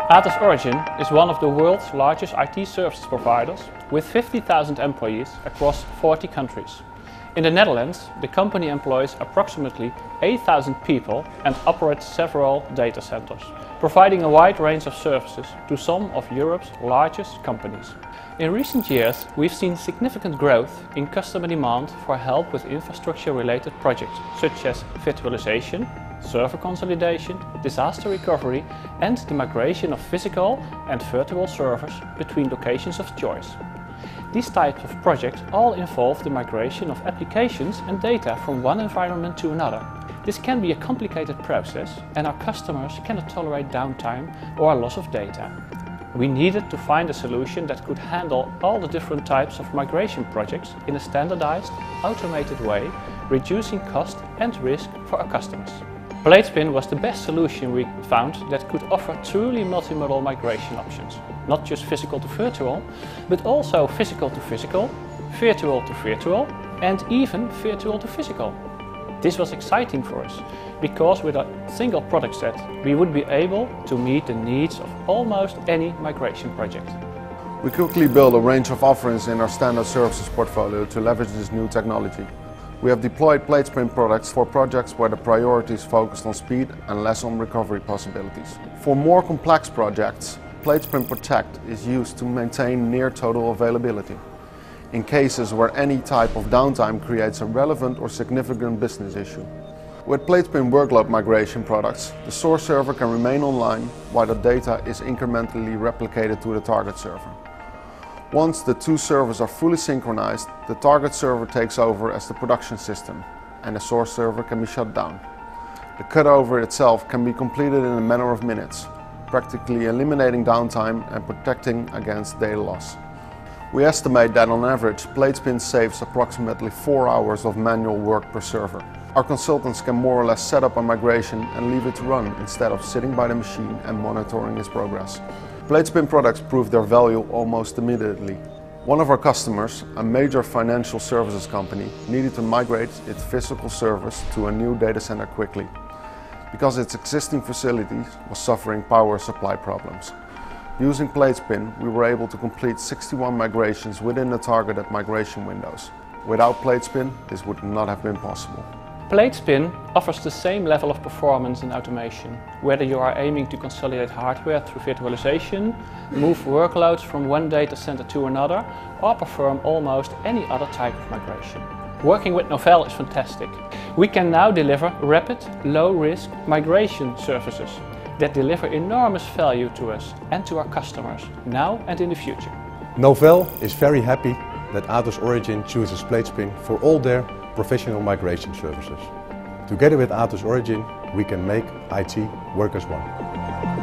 Atos Origin is one of the world's largest IT services providers with 50,000 employees across 40 countries. In the Netherlands, the company employs approximately 8,000 people and operates several data centers, providing a wide range of services to some of Europe's largest companies. In recent years, we've seen significant growth in customer demand for help with infrastructure-related projects such as virtualization, server consolidation, disaster recovery, and the migration of physical and virtual servers between locations of choice. These types of projects all involve the migration of applications and data from one environment to another. This can be a complicated process, and our customers cannot tolerate downtime or loss of data. We needed to find a solution that could handle all the different types of migration projects in a standardized, automated way, reducing cost and risk for our customers. Platespin was the best solution we found that could offer truly multimodal migration options. Not just physical to virtual, but also physical to physical, virtual to virtual, and even virtual to physical. This was exciting for us, because with a single product set, we would be able to meet the needs of almost any migration project. We quickly built a range of offerings in our standard services portfolio to leverage this new technology. We have deployed Platespin products for projects where the priority is focused on speed and less on recovery possibilities. For more complex projects, Platespin Protect is used to maintain near total availability in cases where any type of downtime creates a relevant or significant business issue. With Platespin workload migration products, the source server can remain online while the data is incrementally replicated to the target server. Once the two servers are fully synchronized, the target server takes over as the production system and the source server can be shut down. The cutover itself can be completed in a matter of minutes, practically eliminating downtime and protecting against data loss. We estimate that on average, Platespin saves approximately 4 hours of manual work per server. Our consultants can more or less set up a migration and leave it to run instead of sitting by the machine and monitoring its progress. Platespin products prove their value almost immediately. One of our customers, a major financial services company, needed to migrate its physical servers to a new data center quickly, because its existing facilities was suffering power supply problems. Using Platespin, we were able to complete 61 migrations within the targeted migration windows. Without Platespin, this would not have been possible. Platespin offers the same level of performance and automation, whether you are aiming to consolidate hardware through virtualization, move workloads from one data center to another, or perform almost any other type of migration. Working with Novell is fantastic. We can now deliver rapid, low-risk migration services that deliver enormous value to us and to our customers, now and in the future. Novell is very happy that Atos Origin chooses Platespin for all their professional migration services. Together with Atos Origin, we can make IT work as one.